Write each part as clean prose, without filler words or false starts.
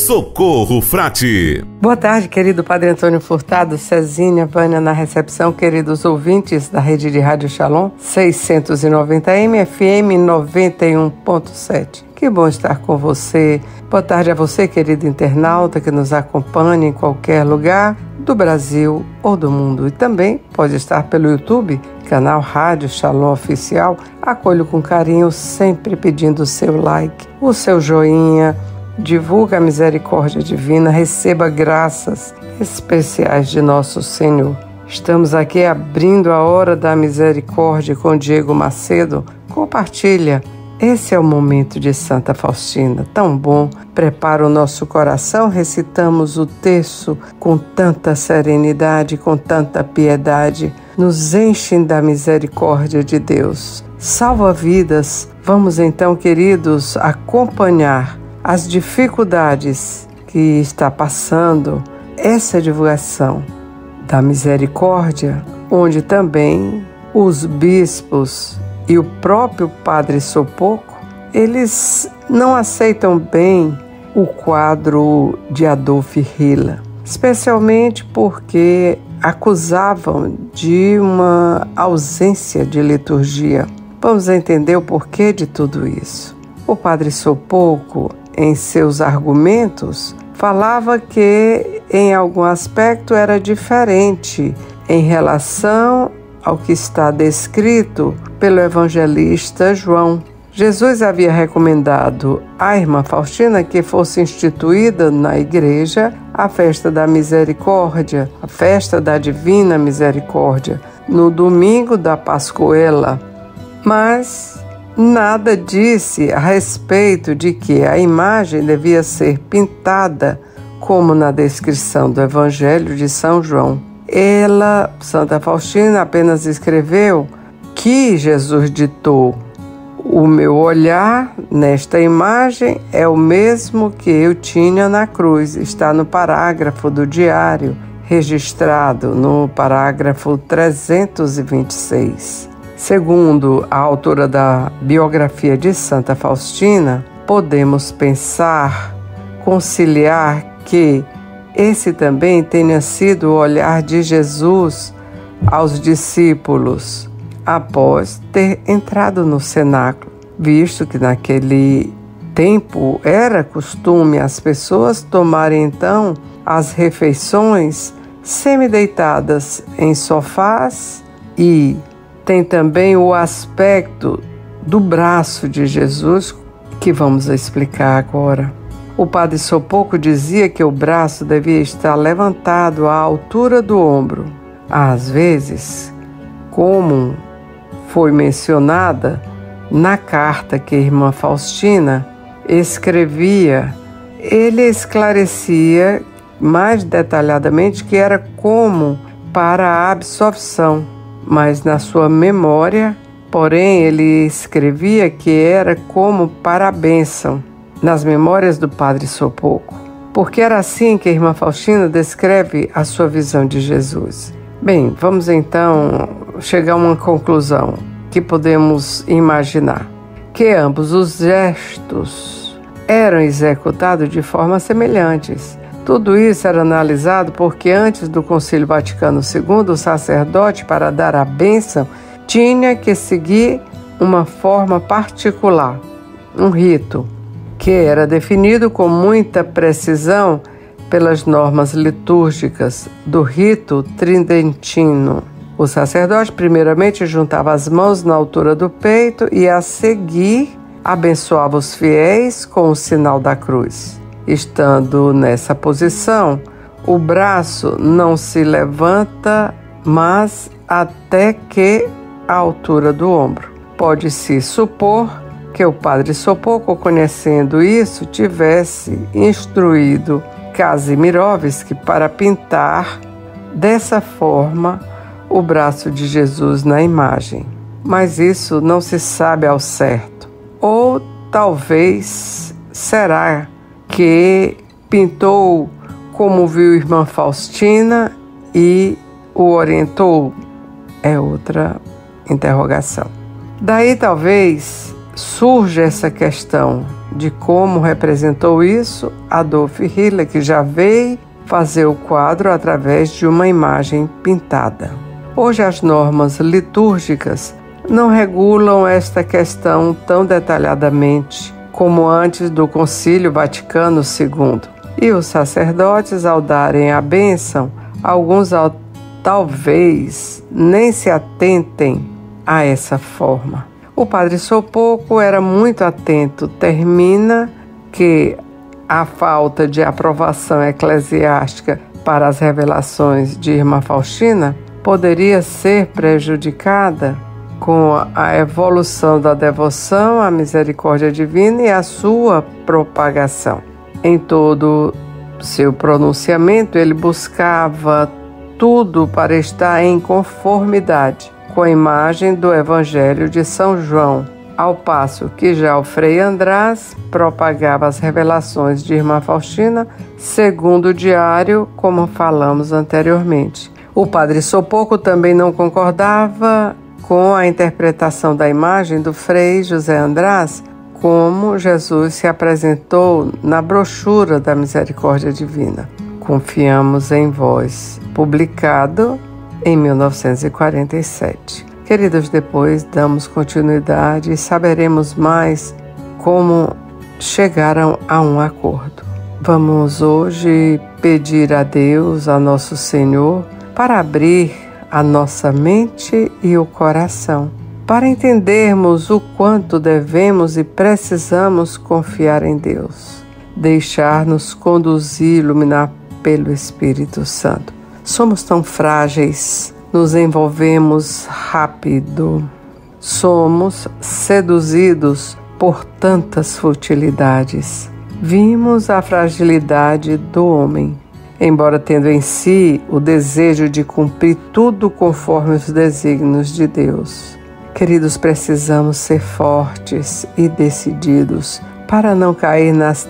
Socorro Frade. Boa tarde, querido Padre Antônio Furtado, Cezinha, Vânia na recepção, queridos ouvintes da rede de Rádio Shalom, 690M, FM 91.7. Que bom estar com você. Boa tarde a você, querido internauta, que nos acompanha em qualquer lugar do Brasil ou do mundo. E também pode estar pelo YouTube, canal Rádio Shalom Oficial. Acolho com carinho, sempre pedindo o seu like, o seu joinha. Divulga a misericórdia divina, receba graças especiais de nosso Senhor. Estamos aqui abrindo a hora da misericórdia com Diego Macedo. Compartilha. Esse é o momento de Santa Faustina, tão bom. Prepara o nosso coração, recitamos o terço com tanta serenidade, com tanta piedade. Nos enchem da misericórdia de Deus. Salva vidas. Vamos então, queridos, acompanhar as dificuldades que está passando essa divulgação da misericórdia, onde também os bispos e o próprio Padre Sopoco, eles não aceitam bem o quadro de Adolf Hitler, especialmente porque acusavam de uma ausência de liturgia. Vamos entender o porquê de tudo isso. O Padre Sopoco, em seus argumentos, falava que em algum aspecto era diferente em relação ao que está descrito pelo evangelista João. Jesus havia recomendado à irmã Faustina que fosse instituída na igreja a festa da misericórdia, a festa da divina misericórdia, no domingo da Pascuela. Mas nada disse a respeito de que a imagem devia ser pintada como na descrição do Evangelho de São João. Ela, Santa Faustina, apenas escreveu que Jesus ditou: o meu olhar nesta imagem é o mesmo que eu tinha na cruz. Está no parágrafo do diário, registrado no parágrafo 326. Segundo a autora da biografia de Santa Faustina, podemos pensar, conciliar que esse também tenha sido o olhar de Jesus aos discípulos após ter entrado no cenáculo, visto que naquele tempo era costume as pessoas tomarem então as refeições semideitadas em sofás, e tem também o aspecto do braço de Jesus, que vamos explicar agora. O Padre Sopoco dizia que o braço devia estar levantado à altura do ombro. Às vezes, como foi mencionada na carta que a irmã Faustina escrevia, ele esclarecia mais detalhadamente que era como para a absolvição. Mas na sua memória, porém, ele escrevia que era como para a bênção, nas memórias do Padre Sopoco, porque era assim que a irmã Faustina descreve a sua visão de Jesus. Bem, vamos então chegar a uma conclusão que podemos imaginar, que ambos os gestos eram executados de formas semelhantes. Tudo isso era analisado porque antes do Concílio Vaticano II, o sacerdote, para dar a bênção, tinha que seguir uma forma particular, um rito, que era definido com muita precisão pelas normas litúrgicas do rito tridentino. O sacerdote primeiramente juntava as mãos na altura do peito e a seguir abençoava os fiéis com o sinal da cruz. Estando nessa posição, o braço não se levanta, mas até que a altura do ombro. Pode-se supor que o Padre Sopoco, conhecendo isso, tivesse instruído Kazimirovski para pintar dessa forma o braço de Jesus na imagem. Mas isso não se sabe ao certo. Ou talvez será que pintou como viu irmã Faustina e o orientou? É outra interrogação. Daí talvez surge essa questão de como representou isso Adolf Hitler, que já veio fazer o quadro através de uma imagem pintada. Hoje as normas litúrgicas não regulam esta questão tão detalhadamente como antes do Concílio Vaticano II. E os sacerdotes, ao darem a bênção, alguns talvez nem se atentem a essa forma. O padre Sopoco era muito atento. Termina que a falta de aprovação eclesiástica para as revelações de Irmã Faustina poderia ser prejudicada com a evolução da devoção à misericórdia divina e a sua propagação. Em todo seu pronunciamento, ele buscava tudo para estar em conformidade com a imagem do Evangelho de São João, ao passo que já o Frei András propagava as revelações de Irmã Faustina segundo o diário, como falamos anteriormente. O padre Sopoco também não concordava com a interpretação da imagem do Frei José András, como Jesus se apresentou na brochura da Misericórdia Divina. Confiamos em vós, publicado em 1947. Queridos, depois damos continuidade e saberemos mais como chegaram a um acordo. Vamos hoje pedir a Deus, a nosso Senhor, para abrir a nossa mente e o coração, para entendermos o quanto devemos e precisamos confiar em Deus, deixar-nos conduzir, iluminar pelo Espírito Santo. Somos tão frágeis, nos envolvemos rápido, somos seduzidos por tantas futilidades. Vimos a fragilidade do homem, embora tendo em si o desejo de cumprir tudo conforme os desígnios de Deus. Queridos, precisamos ser fortes e decididos para não cair nas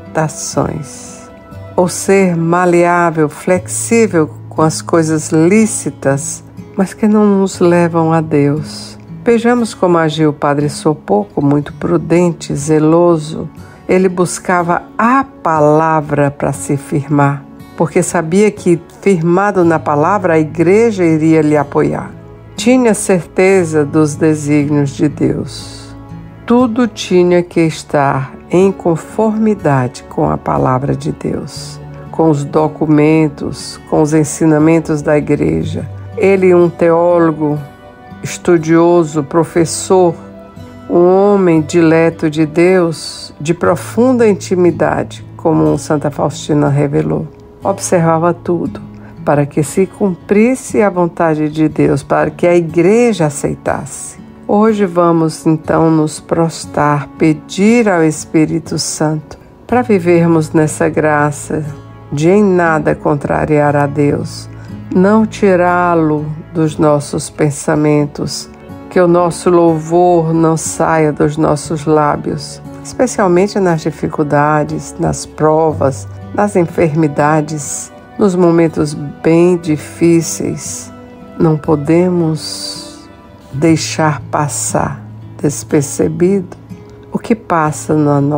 tentações, ou ser maleável, flexível com as coisas lícitas, mas que não nos levam a Deus. Vejamos como agiu o padre Sopoco, muito prudente, zeloso. Ele buscava a palavra para se firmar, porque sabia que, firmado na palavra, a igreja iria lhe apoiar. Tinha certeza dos desígnios de Deus. Tudo tinha que estar em conformidade com a palavra de Deus, com os documentos, com os ensinamentos da igreja. Ele, um teólogo, estudioso, professor, um homem dileto de Deus, de profunda intimidade, como Santa Faustina revelou, observava tudo para que se cumprisse a vontade de Deus, para que a igreja aceitasse. Hoje vamos então nos prostrar, pedir ao Espírito Santo para vivermos nessa graça de em nada contrariar a Deus, não tirá-lo dos nossos pensamentos, que o nosso louvor não saia dos nossos lábios, especialmente nas dificuldades, nas provas, nas enfermidades, nos momentos bem difíceis. Não podemos deixar passar despercebido o que passa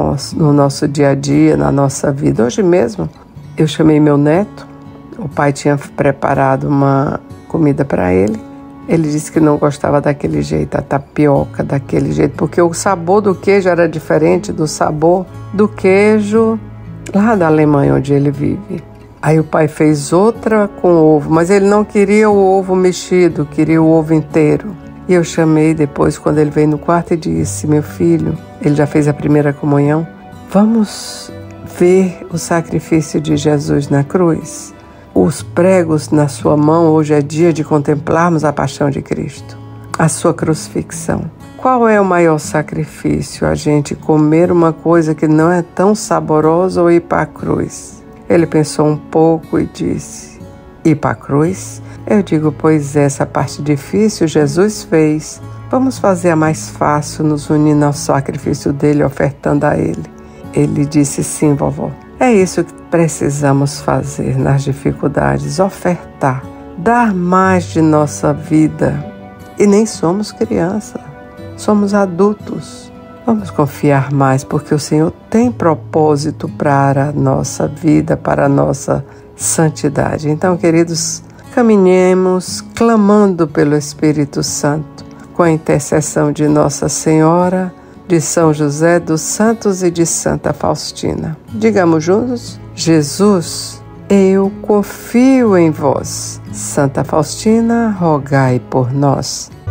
no nosso dia a dia, na nossa vida. Hoje mesmo eu chamei meu neto, o pai tinha preparado uma comida para ele. Ele disse que não gostava daquele jeito, a tapioca daquele jeito, porque o sabor do queijo era diferente do sabor do queijo lá da Alemanha, onde ele vive. Aí o pai fez outra com ovo, mas ele não queria o ovo mexido, queria o ovo inteiro. E eu chamei depois, quando ele veio no quarto, e disse: meu filho, ele já fez a primeira comunhão, vamos ver o sacrifício de Jesus na cruz. Os pregos na sua mão, hoje é dia de contemplarmos a paixão de Cristo, a sua crucifixão. Qual é o maior sacrifício? A gente comer uma coisa que não é tão saborosa ou ir para a cruz? Ele pensou um pouco e disse: ir para a cruz? Eu digo: pois essa parte difícil Jesus fez. Vamos fazer a mais fácil, nos unindo ao sacrifício dele, ofertando a ele. Ele disse: sim, vovó. É isso que precisamos fazer nas dificuldades, ofertar, dar mais de nossa vida. E nem somos criança, somos adultos. Vamos confiar mais, porque o Senhor tem propósito para a nossa vida, para a nossa santidade. Então, queridos, caminhemos clamando pelo Espírito Santo, com a intercessão de Nossa Senhora, de São José dos Santos e de Santa Faustina. Digamos juntos: Jesus, eu confio em vós. Santa Faustina, rogai por nós.